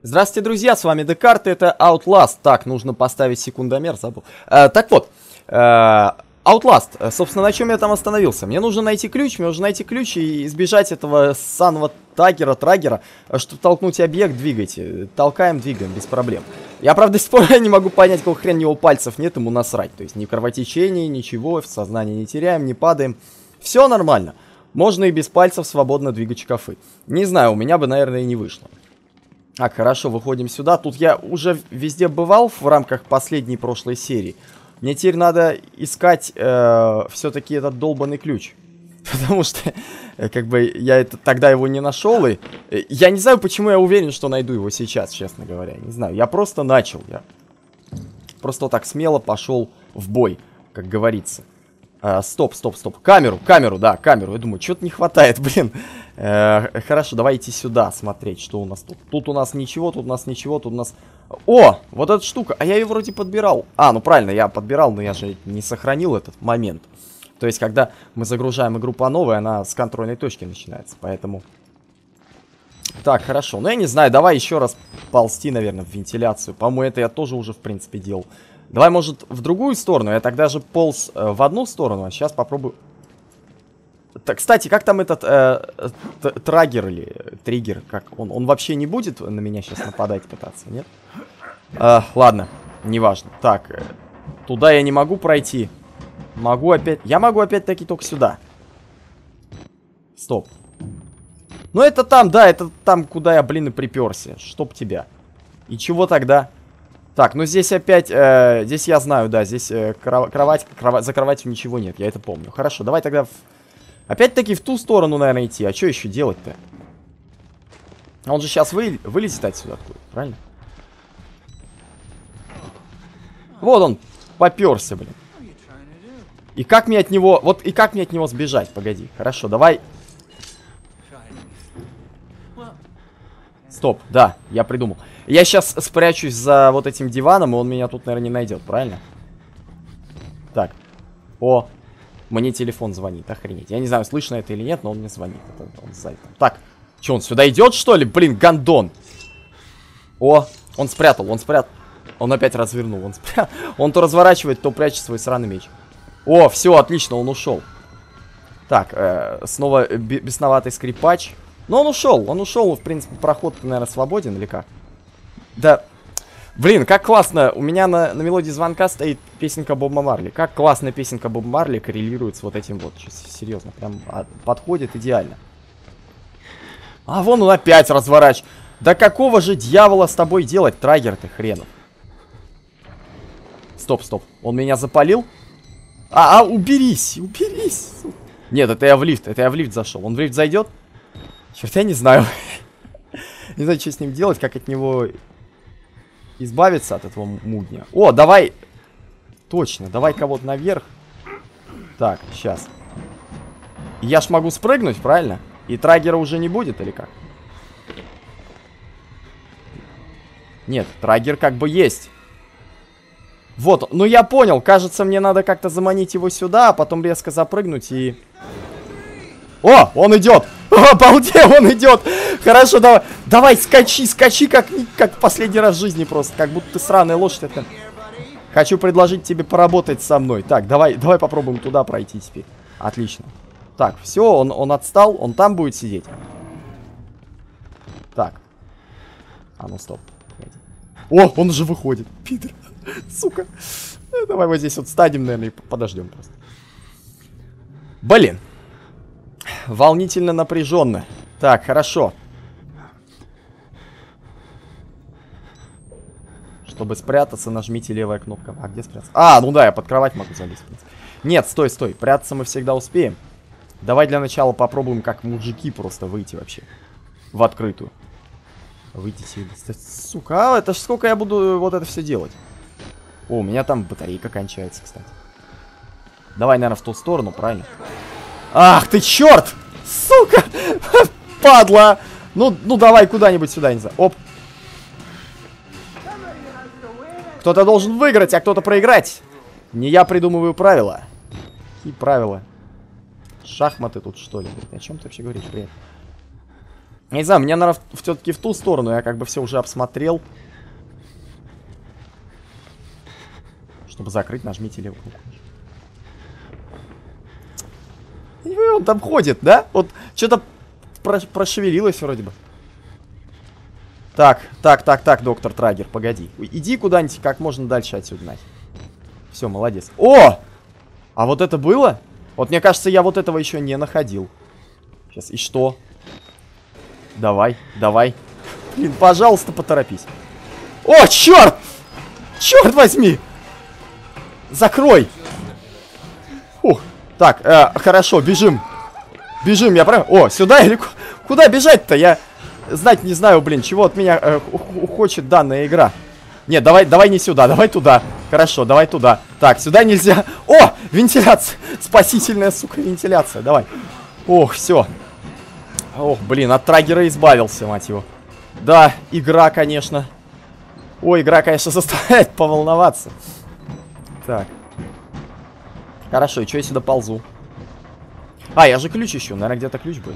Здравствуйте, друзья, с вами Декарт, это Outlast. Так, нужно поставить секундомер, забыл. Так вот, Outlast, собственно, на чем я там остановился? Мне нужно найти ключ и избежать этого ссаного траггера, чтобы толкнуть объект, двигайте. Толкаем, двигаем, без проблем. Я, правда, до сих пор не могу понять, какого хрена у него пальцев нет, ему насрать. То есть ни кровотечения, ничего, в сознании не теряем, не падаем. Все нормально. Можно и без пальцев свободно двигать шкафы. Не знаю, у меня бы, наверное, и не вышло. Так, хорошо, выходим сюда. Тут я уже везде бывал в рамках последней прошлой серии. Мне теперь надо искать все-таки этот долбанный ключ. Потому что, как бы, я тогда его не нашел. И я не знаю, почему я уверен, что найду его сейчас, честно говоря. Не знаю, я просто начал. Я просто вот так смело пошел в бой, как говорится. Стоп. Камеру. Я думаю, что-то не хватает, блин. Хорошо, давайте сюда смотреть, что у нас тут. Тут у нас ничего, тут у нас... О, вот эта штука. А я ее вроде подбирал. Ну правильно, я подбирал, но я же не сохранил этот момент. То есть, когда мы загружаем игру по новой, она с контрольной точки начинается, поэтому... Так, хорошо. Ну, я не знаю, давай еще раз ползти, наверное, в вентиляцию. По-моему, это я тоже уже, в принципе, делал. Давай, может, в другую сторону? Я тогда же полз в одну сторону, а сейчас попробую... Так, кстати, как там этот траггер или триггер? Как он вообще не будет на меня сейчас нападать пытаться, нет? Ладно, неважно. Так, туда я не могу пройти. Я могу опять-таки только сюда. Стоп. Ну, это там, да, это там, куда я, блин, и приперся. Чтоб тебя. И чего тогда? Так, ну здесь опять, здесь я знаю, да, здесь за кроватью ничего нет, я это помню. Хорошо, давай тогда опять-таки в ту сторону, наверное, идти. А что еще делать-то? Он же сейчас вылезет отсюда, правильно? Вот он, поперся, блин. И как мне от него, вот и как мне от него сбежать? Погоди, хорошо, давай. Стоп, да, я придумал. Я сейчас спрячусь за вот этим диваном, и он меня тут, наверное, не найдет, правильно? Так. О, мне телефон звонит, охренеть. Я не знаю, слышно это или нет, но он мне звонит. Он сзади. Так, что, он сюда идет, что ли? Блин, гандон. О, он спрятал. Он опять развернул. Он то разворачивает, то прячет свой сраный меч. О, все, отлично, он ушел. Так, снова бесноватый скрипач. Но он ушел, в принципе, проход, наверное, свободен или как? Да, блин, как классно, у меня на мелодии звонка стоит песенка Боба Марли. Как классно песенка Боба Марли коррелирует с вот этим вот, серьезно, прям подходит идеально. А вон он опять разворачивает. Да какого же дьявола с тобой делать, траггер ты хренов? Стоп, он меня запалил? Уберись. Нет, это я в лифт зашел. Он в лифт зайдет? Черт, я не знаю. Не знаю, что с ним делать, как от него избавиться, от этого мудня. О, давай. Точно, давай кого-то наверх. Так, сейчас. Я ж могу спрыгнуть, правильно? И траггера уже не будет, или как? Нет, траггер как бы есть. Вот, ну я понял. Кажется, мне надо как-то заманить его сюда, а потом резко запрыгнуть и... О, он идет! Обалдел, он идет! Хорошо, давай, скачи, как в последний раз в жизни просто. Как будто ты сраная лошадь. Это... Хочу предложить тебе поработать со мной. Так, давай попробуем туда пройти теперь. Отлично. Так, все, он отстал, он там будет сидеть. Так. Ну стоп. О, он уже выходит. Пидор. Сука. Давай вот здесь вот станем, наверное, и подождем просто. Блин. Волнительно напряженно. Так, хорошо. Чтобы спрятаться, нажмите левая кнопка. А где спрятаться? Ну да, я под кровать могу залезть. Нет, стой. Прятаться мы всегда успеем. Давай для начала попробуем, как мужики, просто выйти вообще. В открытую. Выйти себе. Сука, это ж сколько я буду вот это все делать? О, у меня там батарейка кончается, кстати. Давай, наверное, в ту сторону, правильно? Ах ты, черт! Сука! Падла! Ну давай куда-нибудь сюда, не знаю. Оп. Кто-то должен выиграть, а кто-то проиграть. Не я придумываю правила. Какие правила? Шахматы тут, что ли? О чем ты вообще говоришь, привет? Я не знаю, мне надо все-таки в ту сторону. Я как бы все уже обсмотрел. Чтобы закрыть, нажмите левую кнопку. Он там ходит, да? Вот что-то прошевелилось вроде бы. Так, доктор Траггер, погоди. Иди куда-нибудь как можно дальше отсюда, нафиг. Все, молодец. О! А вот это было? Вот мне кажется, я вот этого еще не находил. Сейчас, и что? Давай. Блин, пожалуйста, поторопись. О, черт! Черт возьми! Закрой! Ух. Так, хорошо, бежим. Бежим, я правильно? О, сюда или куда бежать-то? Я знать не знаю, блин, чего от меня хочет данная игра. Нет, давай не сюда, давай туда. Хорошо, давай туда. Так, сюда нельзя. О, вентиляция. Спасительная, сука, вентиляция. Давай. Ох, все. Ох, блин, от Траггера избавился, мать его. Да, игра, конечно. Ой, игра, конечно, заставляет поволноваться. Так. Хорошо, и что я сюда ползу? А, я же ключ ищу. Наверное, где-то ключ будет.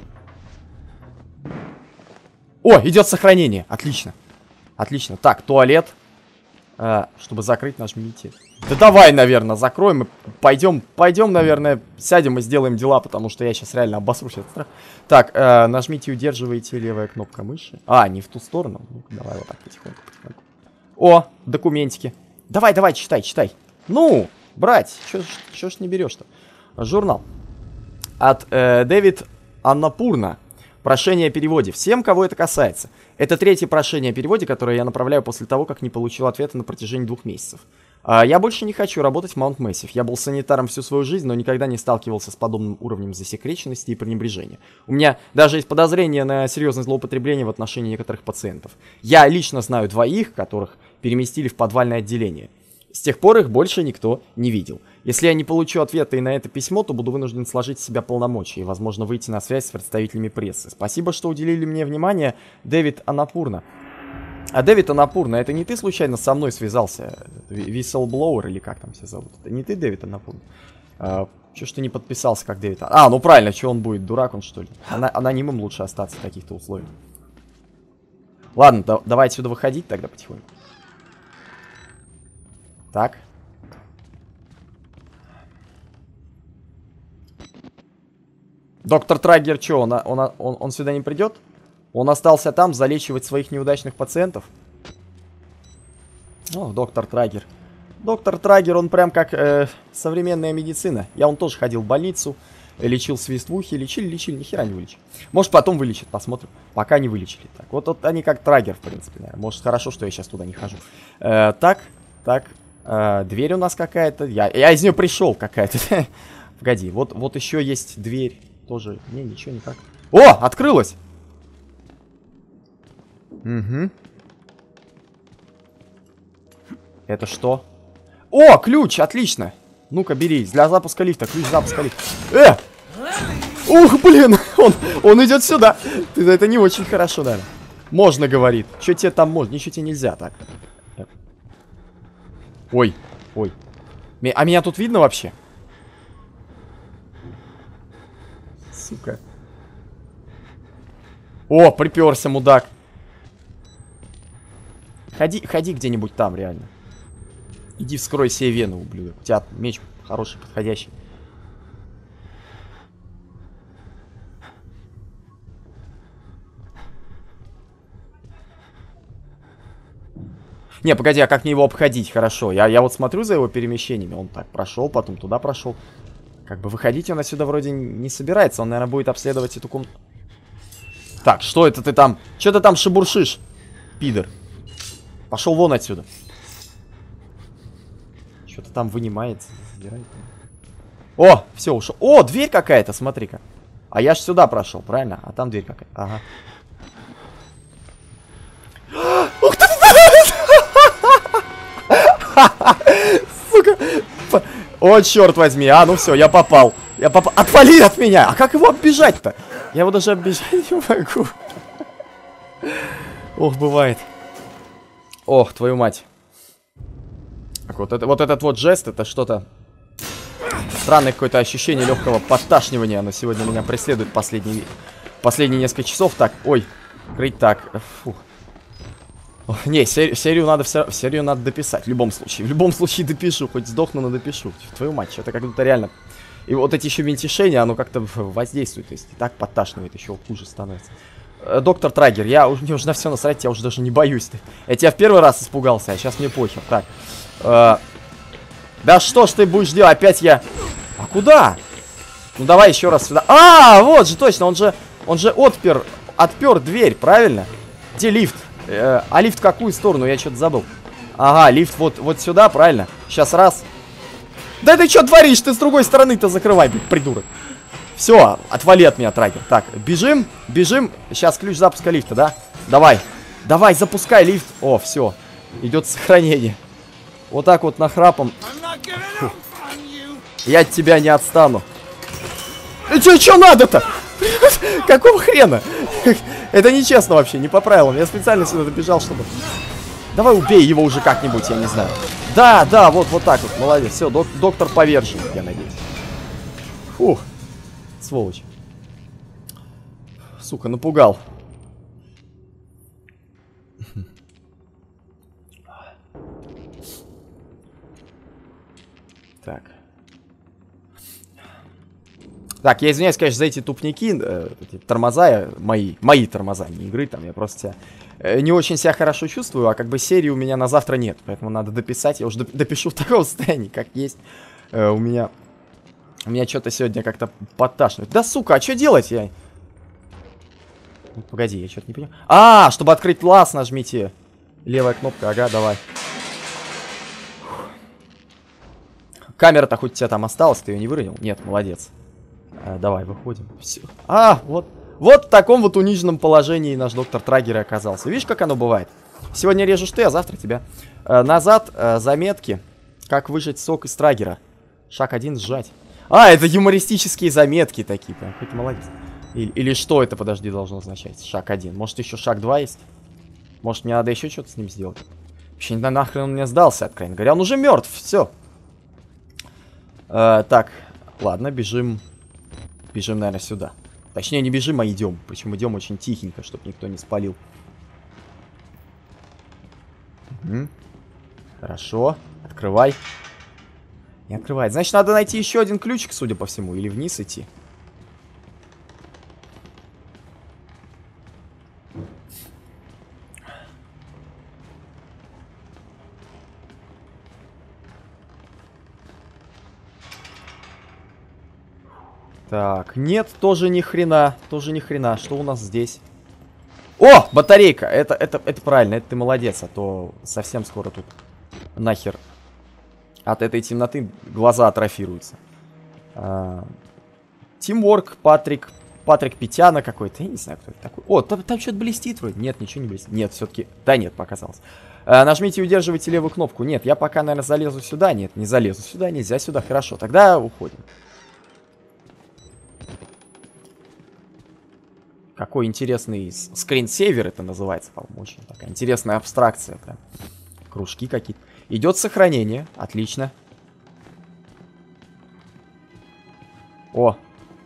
О, идет сохранение. Отлично. Отлично. Так, туалет. Чтобы закрыть, нажмите. Да давай, наверное, закроем и пойдем, наверное, сядем и сделаем дела, потому что я сейчас реально обосрусь от страха. Так, нажмите, удерживаете левая кнопка мыши. А, не в ту сторону. Ну, давай вот так потихоньку. О, документики. Давай, читай. Ну, брать, чё ж не берешь-то? Журнал. От Дэвид Аннапурна. Прошение о переводе. Всем, кого это касается. Это третье прошение о переводе, которое я направляю после того, как не получил ответа на протяжении 2 месяцев. Я больше не хочу работать в Маунт Мэссив. Я был санитаром всю свою жизнь, но никогда не сталкивался с подобным уровнем засекреченности и пренебрежения. У меня даже есть подозрение на серьезное злоупотребление в отношении некоторых пациентов. Я лично знаю 2, которых переместили в подвальное отделение. С тех пор их больше никто не видел. Если я не получу ответа и на это письмо, то буду вынужден сложить с себя полномочия и, возможно, выйти на связь с представителями прессы. Спасибо, что уделили мне внимание, Дэвид Аннапурна. А Дэвид Аннапурна, это не ты случайно со мной связался? Whistleblower или как там все зовут? Это не ты, Дэвид Аннапурна? Чё ж ты не подписался, как Дэвид? А, ну правильно, что он будет, дурак он, что ли? Анонимом лучше остаться в таких-то условиях. Ладно, давай отсюда выходить тогда потихоньку. Так. Доктор Траггер, что, он сюда не придет? Он остался там залечивать своих неудачных пациентов? О, доктор Траггер. Доктор Траггер, он прям как современная медицина. Я он тоже ходил в больницу, лечил свист в ухе, лечили, ни хера не вылечили. Может, потом вылечит, посмотрим. Пока не вылечили. Так, вот они как Траггер, в принципе, наверное. Может, хорошо, что я сейчас туда не хожу. Так. Дверь у нас какая-то. Я из нее пришел какая-то. Погоди, вот еще есть дверь. Тоже. Не, ничего не так. О, открылась! Угу. Это что? О, ключ, отлично. Ну-ка, бери. Для запуска лифта. Ключ запуска лифта. Ух, блин, он идет сюда. Это не очень хорошо, наверное. Можно, говорит. Что тебе там можно? Ничего тебе нельзя, так. Ой. А меня тут видно вообще? Сука. О, приперся, мудак. Ходи где-нибудь там, реально. Иди вскрой себе вену, ублюдок. У тебя меч хороший, подходящий. Не, погоди, а как мне его обходить? Хорошо, я вот смотрю за его перемещениями. Он так прошел, потом туда прошел. Как бы выходить он отсюда вроде не собирается. Он, наверное, будет обследовать эту комнату. Так, что это ты там? Что ты там шебуршишь, пидор? Пошел вон отсюда. Что-то там вынимается. О, все, ушел. О, дверь какая-то, смотри-ка. А я ж сюда прошел, правильно? А там дверь какая-то. Ага. Ух ты! Сука. О, черт возьми. А, ну все, я попал. Отвали от меня. А как его оббежать-то? Я его даже оббежать не могу. Ох, бывает. Ох, твою мать. Так, вот этот вот жест, это что-то... Странное какое-то ощущение легкого подташнивания. Оно сегодня меня преследует последние несколько часов. Так, ой. Крыть так. Фух. Не, серию надо дописать. В любом случае. В любом случае допишу. Хоть сдохну, но допишу. Твою мать, что-то как будто реально... И вот эти еще ментишения, оно как-то воздействует. То есть и так подташнивает, еще хуже становится. Доктор Траггер, мне уже на все насрать, я уже даже не боюсь. Я тебя в первый раз испугался, а сейчас мне похер. Так. Да что ж ты будешь делать? Опять я... А куда? Ну давай еще раз сюда. А, вот же точно, он же отпер дверь, правильно? Где лифт? А лифт в какую сторону? Я что-то забыл. Ага, лифт вот сюда, правильно? Сейчас раз. Да ты что творишь? Ты с другой стороны-то закрывай, придурок. Все, отвали от меня, Траггер. Так, бежим. Сейчас ключ запуска лифта, да? Давай, запускай лифт. О, все. Идет сохранение. Вот так вот нахрапом. Фу. Я от тебя не отстану. Че надо-то? Какого хрена? Это нечестно вообще, не по правилам. Я специально сюда добежал, чтобы... Давай убей его уже как-нибудь, я не знаю. Да, вот так вот, молодец. Все, доктор повержен, я надеюсь. Фух. Сволочь. Сука, напугал. Так, я извиняюсь, конечно, за эти тупники, эти тормоза, мои тормоза, не игры, там, я просто не очень себя хорошо чувствую, а как бы серии у меня на завтра нет, поэтому надо дописать, я уже допишу в таком состоянии, как есть. У меня что-то сегодня как-то подташнивает. Да, сука, а что делать я? Погоди, я что-то не понимаю. А, чтобы открыть лаз, нажмите. Левая кнопка, ага, давай. Камера-то хоть у тебя там осталась, ты ее не выронил? Нет, молодец. Давай, выходим. Все. Вот в таком вот униженном положении наш доктор Траггер и оказался. Видишь, как оно бывает? Сегодня режешь ты, а завтра тебя. Назад, заметки. Как выжать сок из Траггера. Шаг 1 сжать. Это юмористические заметки такие. Прям, какой ты молодец. Или что это, подожди, должно означать? Шаг 1. Может, еще шаг 2 есть? Может, мне надо еще что-то с ним сделать? Вообще, нахрен он мне сдался, откровенно говоря. Он уже мертв, все. Так, ладно, бежим. Бежим, наверное, сюда. Точнее, не бежим, а идем. Причем идем очень тихенько, чтобы никто не спалил. Угу. Хорошо. Открывай. Не открывает. Значит, надо найти еще один ключик, судя по всему. Или вниз идти. Так, нет, тоже ни хрена. Тоже ни хрена. Что у нас здесь? О, батарейка! Это правильно, это ты молодец. А то совсем скоро тут нахер от этой темноты глаза атрофируются. Тимворк, Патрик Петяна какой-то. Я не знаю, кто это такой. О, там что-то блестит вроде. Нет, ничего не блестит. Нет, все-таки... Да нет, показалось. Нажмите и удерживайте левую кнопку. Нет, я пока, наверное, залезу сюда. Нет, не залезу сюда. Нельзя сюда. Хорошо, тогда уходим. Какой интересный скринсейвер это называется, по-моему, очень такая интересная абстракция. Прям. Кружки какие-то. Идет сохранение. Отлично. О.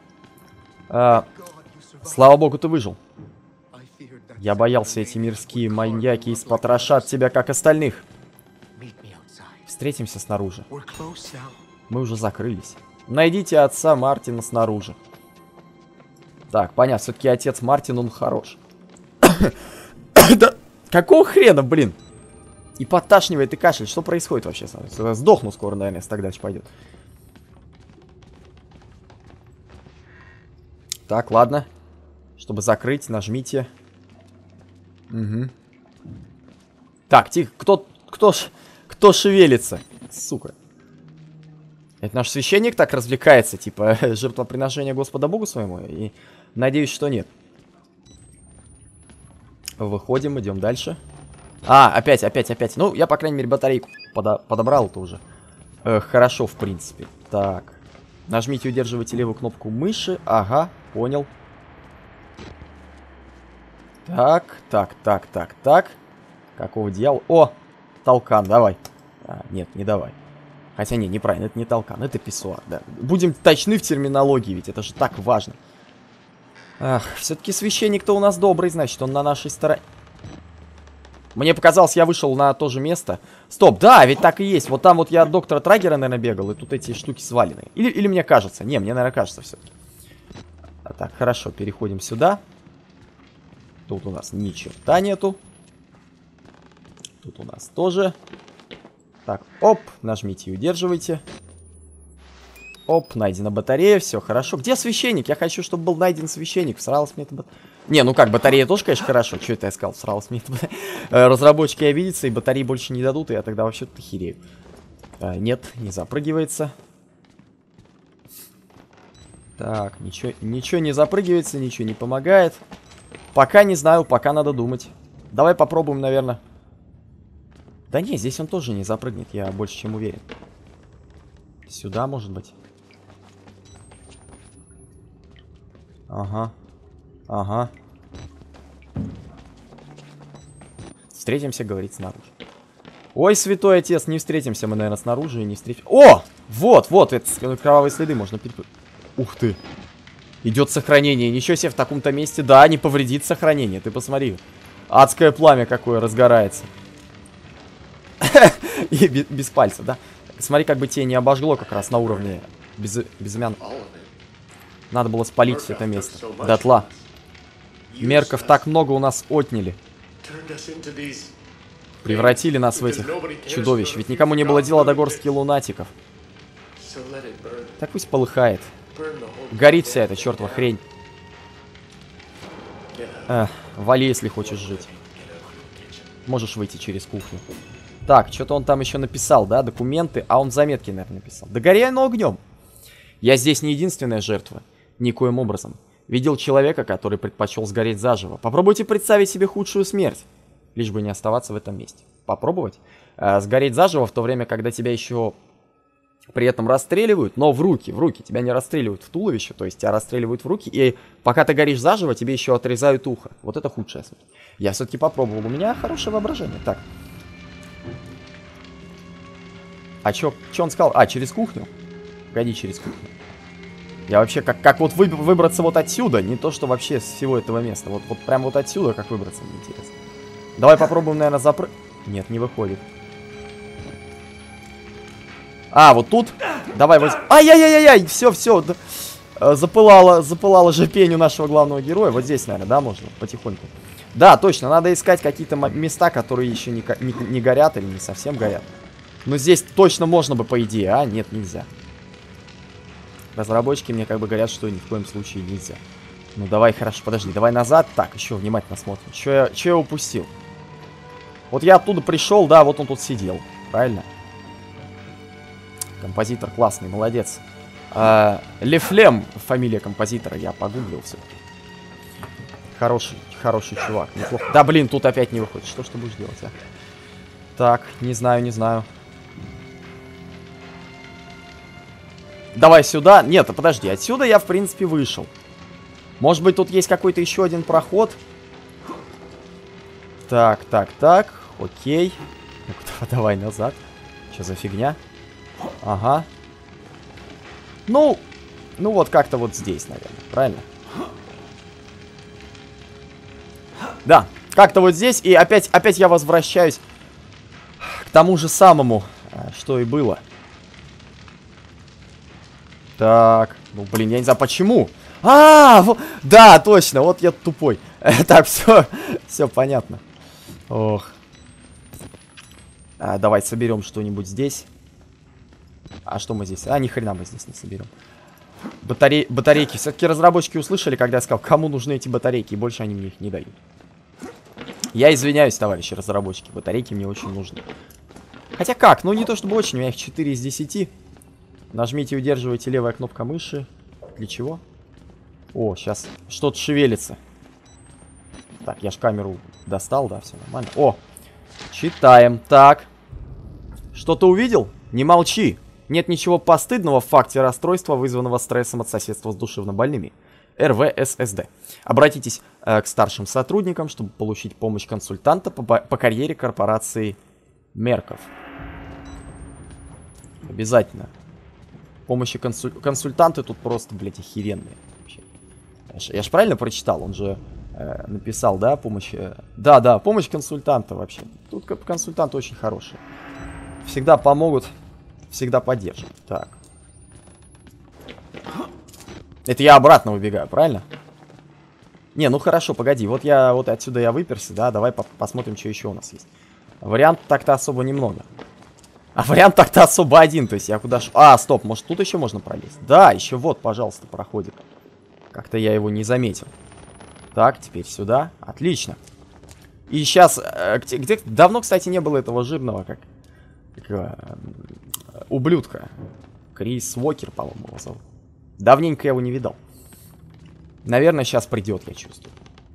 Слава богу, ты выжил. Я боялся, эти мирские маньяки испотрошат тебя, как остальных. Встретимся снаружи. Мы уже закрылись. Найдите отца Мартина снаружи. Так, понятно, все-таки отец Мартин, он хорош. Да какого хрена, блин? И подташнивает, и кашель. Что происходит вообще со мной? Сдохну скоро, наверное, если так дальше пойдет. Так, ладно. Чтобы закрыть, нажмите. Угу. Так, тихо. Кто шевелится? Сука. Это наш священник так развлекается, типа, жертвоприношение Господа Богу своему? И надеюсь, что нет. Выходим, идем дальше. Опять. Ну, я, по крайней мере, батарейку подобрал-то уже. Хорошо, в принципе. Так. Нажмите и удерживайте левую кнопку мыши. Ага, понял. Так. Какого дьявола? О, толкан, давай. Нет, не давай. Хотя не, неправильно, это не толкан, это писсуар, да. Будем точны в терминологии, ведь это же так важно. Ах, все-таки священник-то у нас добрый, значит, он на нашей стороне. Мне показалось, я вышел на то же место. Стоп, да, ведь так и есть. Вот там вот я от доктора Траггера, наверное, бегал, и тут эти штуки свалены. Или мне кажется. Не, мне, наверное, кажется все-таки. Так, хорошо, переходим сюда. Тут у нас ни черта нету. Тут у нас тоже. Так, оп, нажмите и удерживайте. Оп, найдена батарея, все хорошо. Где священник? Я хочу, чтобы был найден священник. Всралась мне это... Не, ну как, батарея тоже, конечно, хорошо. Что это я сказал? Всралась мне это... Разработчики обидятся, и батареи больше не дадут, и я тогда вообще-то херею. Нет, не запрыгивается. Так, ничего не запрыгивается, ничего не помогает. Пока не знаю, пока надо думать. Давай попробуем, наверное. Да не, здесь он тоже не запрыгнет, я больше чем уверен. Сюда, может быть. Ага. Ага. Встретимся, говорит, снаружи. Ой, святой отец, не встретимся мы, наверное, снаружи и не встретимся. О! Вот, вот, это кровавые следы можно перепутать. Ух ты. Идет сохранение. Ничего себе, в таком-то месте, да, не повредит сохранение. Ты посмотри. Адское пламя какое разгорается. И без пальца, да? Смотри, как бы тебе не обожгло как раз на уровне безымян. Надо было спалить все это место. Дотла. Мерков так много у нас отняли. Превратили нас в этих чудовищ. Ведь никому не было дела до горстки лунатиков. Так пусть полыхает. Горит вся эта чертова хрень. Вали, если хочешь жить. Можешь выйти через кухню. Так, что-то он там еще написал, да? Документы. А он заметки, наверное, написал. Да гори оно огнем. Я здесь не единственная жертва. Никоим образом. Видел человека, который предпочел сгореть заживо. Попробуйте представить себе худшую смерть. Лишь бы не оставаться в этом месте. Попробовать? Сгореть заживо в то время, когда тебя еще при этом расстреливают, но в руки. Тебя не расстреливают в туловище, то есть тебя расстреливают в руки. И пока ты горишь заживо, тебе еще отрезают ухо. Вот это худшая смерть. Я все-таки попробовал. У меня хорошее воображение. Так. А что он сказал? А, через кухню? Погоди, через кухню. Я вообще, как вот выбраться вот отсюда, не то, что вообще с всего этого места. Вот прям вот отсюда, как выбраться, мне интересно. Давай попробуем, наверное, Нет, не выходит. А, вот тут? Давай вот... Ай-яй-яй-яй! Все. Запылала же пень у нашего главного героя. Вот здесь, наверное, да, можно? Потихоньку. Да, точно, надо искать какие-то места, которые еще не горят или не совсем горят. Но здесь точно можно бы, по идее, а? Нет, нельзя. Разработчики мне как бы говорят, что ни в коем случае нельзя. Ну давай, хорошо, подожди, давай назад. Так, еще внимательно смотрим. Че я упустил? Вот я оттуда пришел, да, вот он тут сидел. Правильно? Композитор классный, молодец. Лефлем, фамилия композитора, я погуглил все-таки. Хороший чувак, неплохо. Да блин, тут опять не выходит. Что ж ты будешь делать, а? Так, не знаю. Давай сюда. Нет, подожди, отсюда я, в принципе, вышел. Может быть, тут есть какой-то еще один проход. Так. Окей. Ну-ка, давай назад. Что за фигня? Ага. Ну вот как-то вот здесь, наверное. Правильно? Да, как-то вот здесь. И опять я возвращаюсь к тому же самому, что и было. Так, ну блин, я не знаю почему. Да, точно, вот я тупой. Так, все понятно. Ох. Давай соберем что-нибудь здесь. А что мы здесь? Ни хрена мы здесь не соберем. Батарейки. Все-таки разработчики услышали, когда я сказал, кому нужны эти батарейки, и больше они мне их не дают. Я извиняюсь, товарищи разработчики, батарейки мне очень нужны. Хотя как? Ну не то чтобы очень, у меня их 4 из 10. Нажмите и удерживайте левая кнопка мыши. Для чего? О, сейчас что-то шевелится. Так, я ж камеру достал, да, все нормально. О, читаем. Так. Что-то увидел? Не молчи. Нет ничего постыдного в факте расстройства, вызванного стрессом от соседства с душевнобольными. РВССД. Обратитесь к старшим сотрудникам, чтобы получить помощь консультанта по карьере корпорации Мерков. Обязательно. Помощи консультанты тут просто, блядь, охеренные. Вообще. Я ж правильно прочитал? Он же написал, да, помощь... Да, помощь консультанта вообще. Тут консультанты очень хорошие. Всегда помогут, всегда поддержат. Так. Это я обратно выбегаю, правильно? Не, ну хорошо, погоди. Вот отсюда я выперся, да. Давай посмотрим, что еще у нас есть. Вариант так-то особо немного. А вариант так-то особо один. То есть я куда ж... А, стоп, может тут еще можно пролезть? Да, еще вот, пожалуйста, проходит. Как-то я его не заметил. Так, теперь сюда. Отлично. И сейчас... Где давно, кстати, не было этого жирного, как ублюдка. Крис Уокер, по-моему, его зовут. Давненько я его не видал. Наверное, сейчас придет, я чувствую.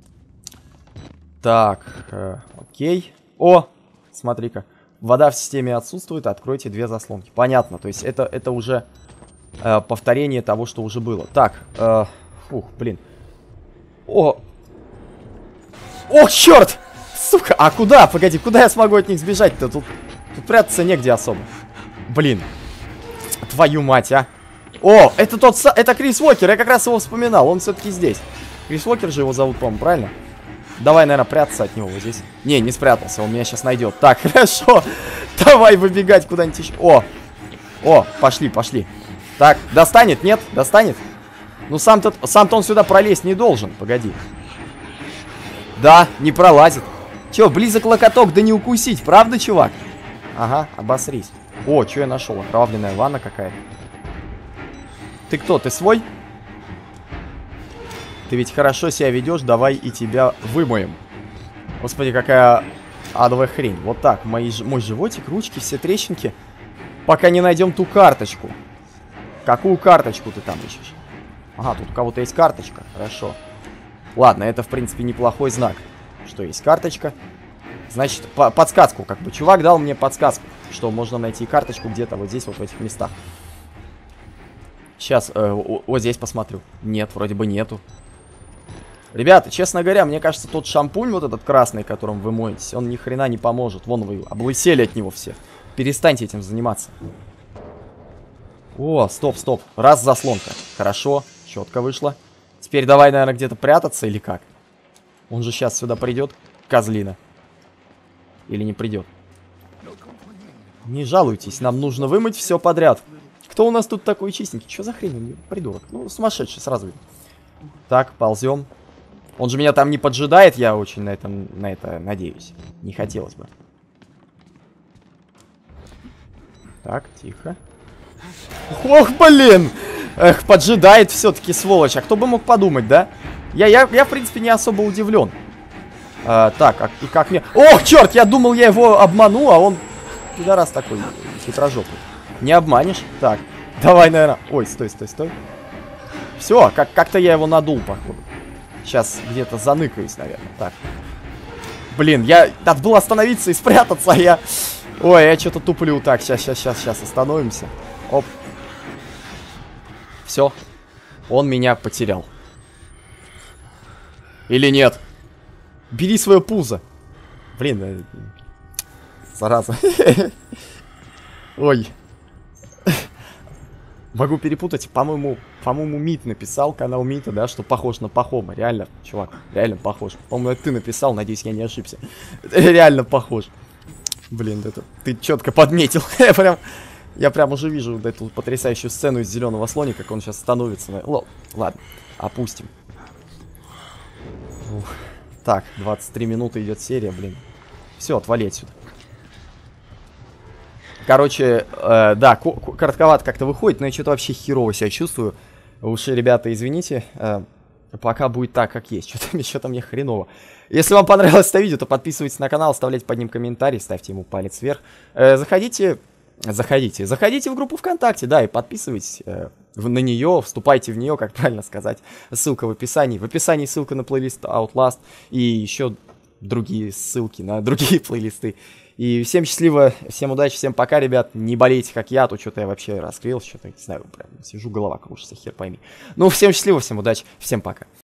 Так, окей. О, смотри-ка. Вода в системе отсутствует, откройте 2 заслонки. Понятно, то есть это уже повторение того, что уже было. Так, фух, блин. О! Ох, черт! Сука, а куда? Погоди, куда я смогу от них сбежать-то? Тут прятаться негде особо. Блин. Твою мать, а. О, это Крис Уокер, я как раз его вспоминал, он все-таки здесь. Крис Уокер же его зовут, по-моему, правильно? Давай, наверное, прятаться от него вот здесь. Не спрятался, он меня сейчас найдет. Так, хорошо. Давай выбегать куда-нибудь еще. О, пошли. Так, достанет, нет? Достанет? Ну, сам-то он сюда пролезть не должен, погоди. Да, не пролазит. Че, близок локоток, да не укусить, правда, чувак? Ага, обосрись. О, что я нашел? Окровавленная ванна какая-то. Ты кто, ты свой? Ты ведь хорошо себя ведешь, давай и тебя вымоем. Господи, какая адовая хрень. Вот так, мой животик, ручки, все трещинки. Пока не найдем ту карточку. Какую карточку ты там ищешь? Ага, тут у кого-то есть карточка, хорошо. Ладно, это в принципе неплохой знак, что есть карточка. Значит, подсказку как бы. Чувак дал мне подсказку, что можно найти карточку где-то вот здесь, вот в этих местах. Сейчас, вот здесь посмотрю. Нет, вроде бы нету. Ребята, честно говоря, мне кажется, тот шампунь вот этот красный, которым вы моетесь, он ни хрена не поможет. Вон вы облысели от него все. Перестаньте этим заниматься. О, стоп. Раз заслонка. Хорошо, четко вышло. Теперь давай, наверное, где-то прятаться или как? Он же сейчас сюда придет, козлина. Или не придет? Не жалуйтесь, нам нужно вымыть все подряд. Кто у нас тут такой чистенький? Что за хрень? Придурок. Ну, сумасшедший, сразу видно. Так, ползем. Он же меня там не поджидает, я очень на это надеюсь. Не хотелось бы. Так, тихо. Ох, блин! Эх, поджидает все-таки, сволочь. А кто бы мог подумать, да? Я в принципе, не особо удивлен. Так, и как мне... Ох, черт, я думал, я его обману, а он... Пидорас такой, хитрожопый. Не обманешь. Так, давай, наверное... Ой, стой. Все, как-то я его надул, походу. Сейчас где-то заныкаюсь, наверное. Так. Блин, надо было остановиться и спрятаться, а я... Ой, я что-то туплю. Так, сейчас остановимся. Оп. Все. Он меня потерял. Или нет? Бери свое пузо. Блин, зараза. Ой. Могу перепутать. По-моему, Мит написал, канал Мита, да, что похож на Пахома. Реально, чувак, реально похож. По-моему, это ты написал, надеюсь, я не ошибся. Реально похож. Блин, это ты четко подметил. Я прям уже вижу вот эту потрясающую сцену из «Зеленого слоника», как он сейчас становится. Ладно, опустим. Ух. Так, 23 минуты идет серия, блин. Все, отвали отсюда. Короче, да, коротковато как-то выходит, но я что-то вообще херово себя чувствую. Уж, ребята, извините, пока будет так, как есть. Что-то мне хреново. Если вам понравилось это видео, то подписывайтесь на канал, оставляйте под ним комментарий, ставьте ему палец вверх. Заходите в группу ВКонтакте, да, и подписывайтесь на нее, вступайте в нее, как правильно сказать. Ссылка в описании. В описании ссылка на плейлист Outlast и еще другие ссылки на другие плейлисты. И всем счастливо, всем удачи, всем пока, ребят. Не болейте, как я, то что-то я вообще раскрылся, что-то, не знаю, прям сижу, голова кружится, хер пойми. Ну, всем счастливо, всем удачи, всем пока.